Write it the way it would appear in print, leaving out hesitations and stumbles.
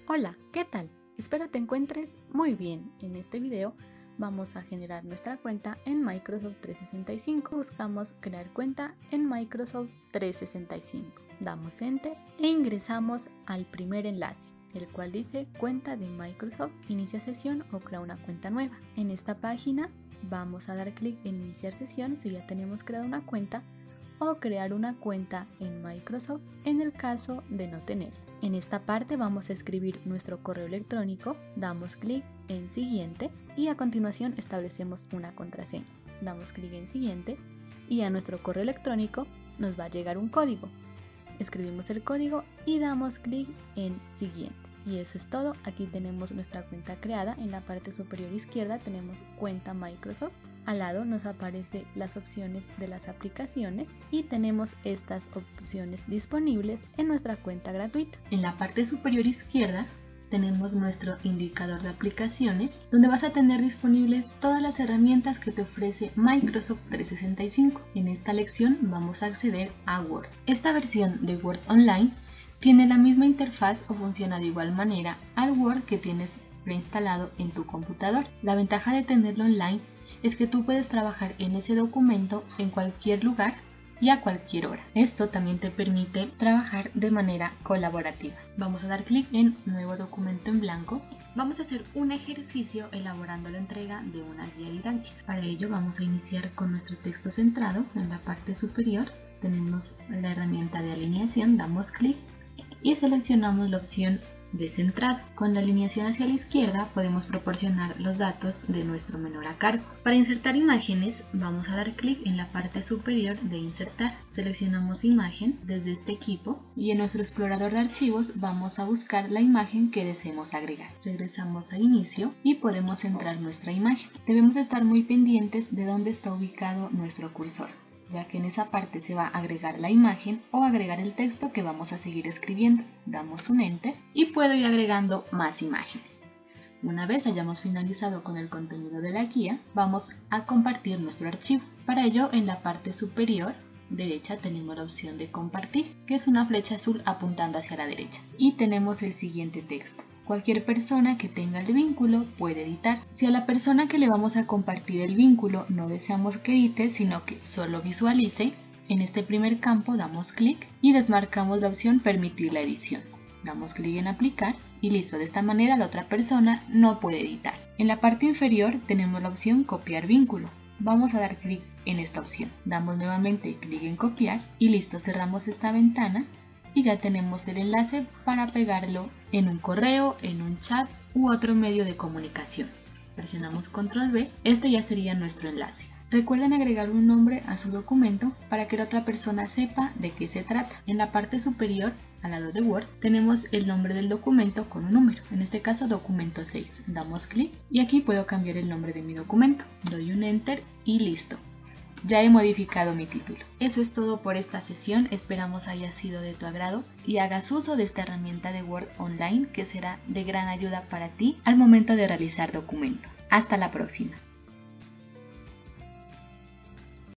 Hola, ¿qué tal? Espero te encuentres muy bien. En este video vamos a generar nuestra cuenta en Microsoft 365. Buscamos crear cuenta en Microsoft 365. Damos Enter e ingresamos al primer enlace, el cual dice cuenta de Microsoft, inicia sesión o crea una cuenta nueva. En esta página vamos a dar clic en iniciar sesión si ya tenemos creada una cuenta o crear una cuenta en Microsoft en el caso de no tener. En esta parte vamos a escribir nuestro correo electrónico, damos clic en siguiente y a continuación establecemos una contraseña. Damos clic en siguiente y a nuestro correo electrónico nos va a llegar un código. Escribimos el código y damos clic en siguiente. Y eso es todo. Aquí tenemos nuestra cuenta creada. En la parte superior izquierda tenemos cuenta Microsoft. Al lado nos aparecen las opciones de las aplicaciones y tenemos estas opciones disponibles en nuestra cuenta gratuita. En la parte superior izquierda tenemos nuestro indicador de aplicaciones, donde vas a tener disponibles todas las herramientas que te ofrece Microsoft 365. En esta lección vamos a acceder a Word. Esta versión de Word Online tiene la misma interfaz o funciona de igual manera al Word que tienes preinstalado en tu computador. La ventaja de tenerlo online es que tú puedes trabajar en ese documento en cualquier lugar y a cualquier hora. Esto también te permite trabajar de manera colaborativa. Vamos a dar clic en Nuevo documento en blanco. Vamos a hacer un ejercicio elaborando la entrega de una guía didáctica. Para ello vamos a iniciar con nuestro texto centrado. En la parte superior tenemos la herramienta de alineación, damos clic y seleccionamos la opción de centrado. Con la alineación hacia la izquierda podemos proporcionar los datos de nuestro menor a cargo. Para insertar imágenes vamos a dar clic en la parte superior de insertar. Seleccionamos imagen desde este equipo y en nuestro explorador de archivos vamos a buscar la imagen que deseemos agregar. Regresamos a inicio y podemos centrar nuestra imagen. Debemos estar muy pendientes de dónde está ubicado nuestro cursor, ya que en esa parte se va a agregar la imagen o agregar el texto que vamos a seguir escribiendo. Damos un Enter y puedo ir agregando más imágenes. Una vez hayamos finalizado con el contenido de la guía, vamos a compartir nuestro archivo. Para ello, en la parte superior derecha tenemos la opción de compartir, que es una flecha azul apuntando hacia la derecha. Y tenemos el siguiente texto. Cualquier persona que tenga el vínculo puede editar. Si a la persona que le vamos a compartir el vínculo no deseamos que edite, sino que solo visualice, en este primer campo damos clic y desmarcamos la opción permitir la edición. Damos clic en aplicar y listo. De esta manera la otra persona no puede editar. En la parte inferior tenemos la opción copiar vínculo. Vamos a dar clic en esta opción. Damos nuevamente clic en copiar y listo. Cerramos esta ventana y ya tenemos el enlace para pegarlo en un correo, en un chat u otro medio de comunicación. Presionamos Control V, este ya sería nuestro enlace. Recuerden agregar un nombre a su documento para que la otra persona sepa de qué se trata. En la parte superior, al lado de Word, tenemos el nombre del documento con un número, en este caso documento 6. Damos clic y aquí puedo cambiar el nombre de mi documento. Doy un Enter y listo. Ya he modificado mi título. Eso es todo por esta sesión, esperamos haya sido de tu agrado y hagas uso de esta herramienta de Word Online que será de gran ayuda para ti al momento de realizar documentos. Hasta la próxima.